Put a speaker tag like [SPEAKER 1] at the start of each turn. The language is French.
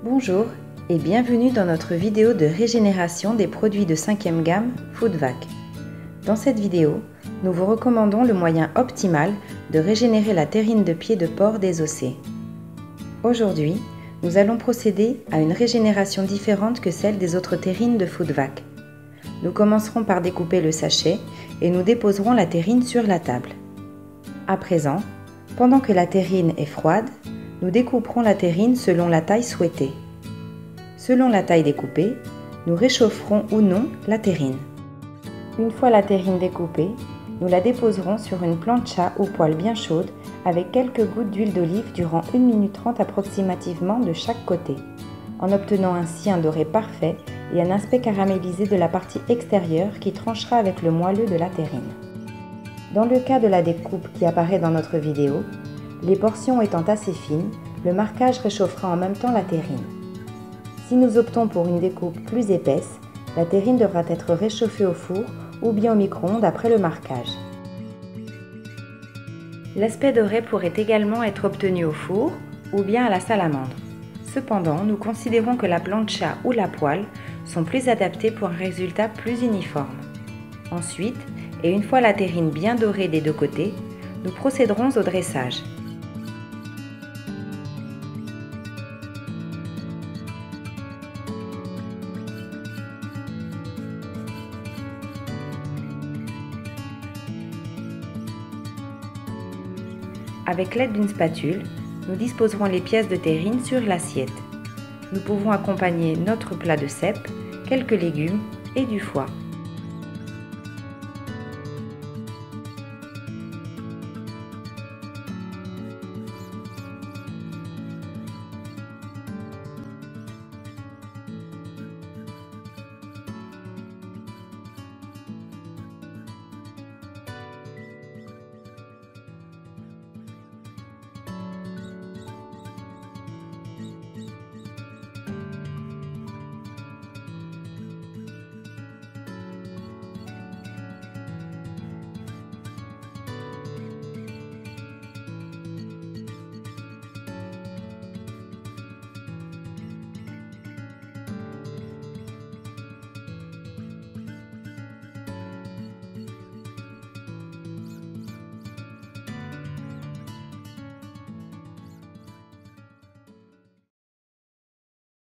[SPEAKER 1] Bonjour et bienvenue dans notre vidéo de régénération des produits de 5e gamme Foodvac. Dans cette vidéo, nous vous recommandons le moyen optimal de régénérer la terrine de pied de porc désossée. Aujourd'hui, nous allons procéder à une régénération différente que celle des autres terrines de Foodvac. Nous commencerons par découper le sachet et nous déposerons la terrine sur la table. À présent, pendant que la terrine est froide, nous découperons la terrine selon la taille souhaitée. Selon la taille découpée, nous réchaufferons ou non la terrine. Une fois la terrine découpée, nous la déposerons sur une plancha ou poêle bien chaude avec quelques gouttes d'huile d'olive durant 1 minute 30 approximativement de chaque côté, en obtenant ainsi un doré parfait et un aspect caramélisé de la partie extérieure qui tranchera avec le moelleux de la terrine. Dans le cas de la découpe qui apparaît dans notre vidéo, les portions étant assez fines, le marquage réchauffera en même temps la terrine. Si nous optons pour une découpe plus épaisse, la terrine devra être réchauffée au four ou bien au micro-ondes après le marquage. L'aspect doré pourrait également être obtenu au four ou bien à la salamandre. Cependant, nous considérons que la plancha ou la poêle sont plus adaptées pour un résultat plus uniforme. Ensuite, et une fois la terrine bien dorée des deux côtés, nous procéderons au dressage. Avec l'aide d'une spatule, nous disposerons les pièces de terrine sur l'assiette. Nous pouvons accompagner notre plat de cèpe, quelques légumes et du foie.